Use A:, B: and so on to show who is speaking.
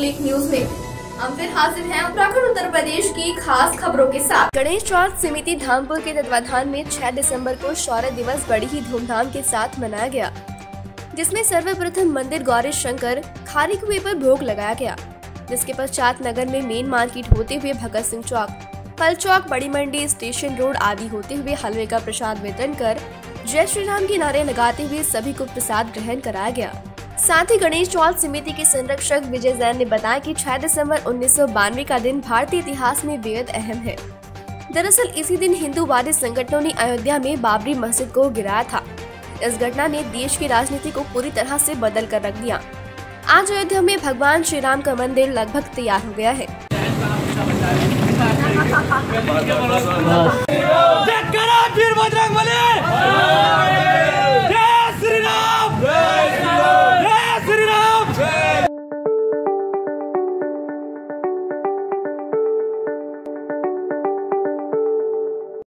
A: Public news में हम फिर हाजिर हैं उत्तराखंड उत्तर प्रदेश की खास खबरों के साथ। गणेश चौथ समिति धामपुर के तत्वाधान में 6 दिसंबर को शौर्य दिवस बड़ी ही धूमधाम के साथ मनाया गया, जिसमें सर्वप्रथम मंदिर गौरी शंकर खारी कुएं पर भोग लगाया गया, जिसके पश्चात नगर में मेन मार्केट होते हुए भगत सिंह चौक, फल चौक, बड़ी मंडी, स्टेशन रोड आदि होते हुए हलवे का प्रसाद वितरण कर जय श्री राम के नारे लगाते हुए सभी को प्रसाद ग्रहण कराया गया। साथ ही गणेश चौथ समिति के संरक्षक विजय जैन ने बताया कि 6 दिसंबर 1992 का दिन भारतीय इतिहास में बेहद अहम है। दरअसल इसी दिन हिंदूवादी संगठनों ने अयोध्या में बाबरी मस्जिद को गिराया था। इस घटना ने देश की राजनीति को पूरी तरह से बदल कर रख दिया। आज अयोध्या में भगवान श्री राम का मंदिर लगभग तैयार हो गया है।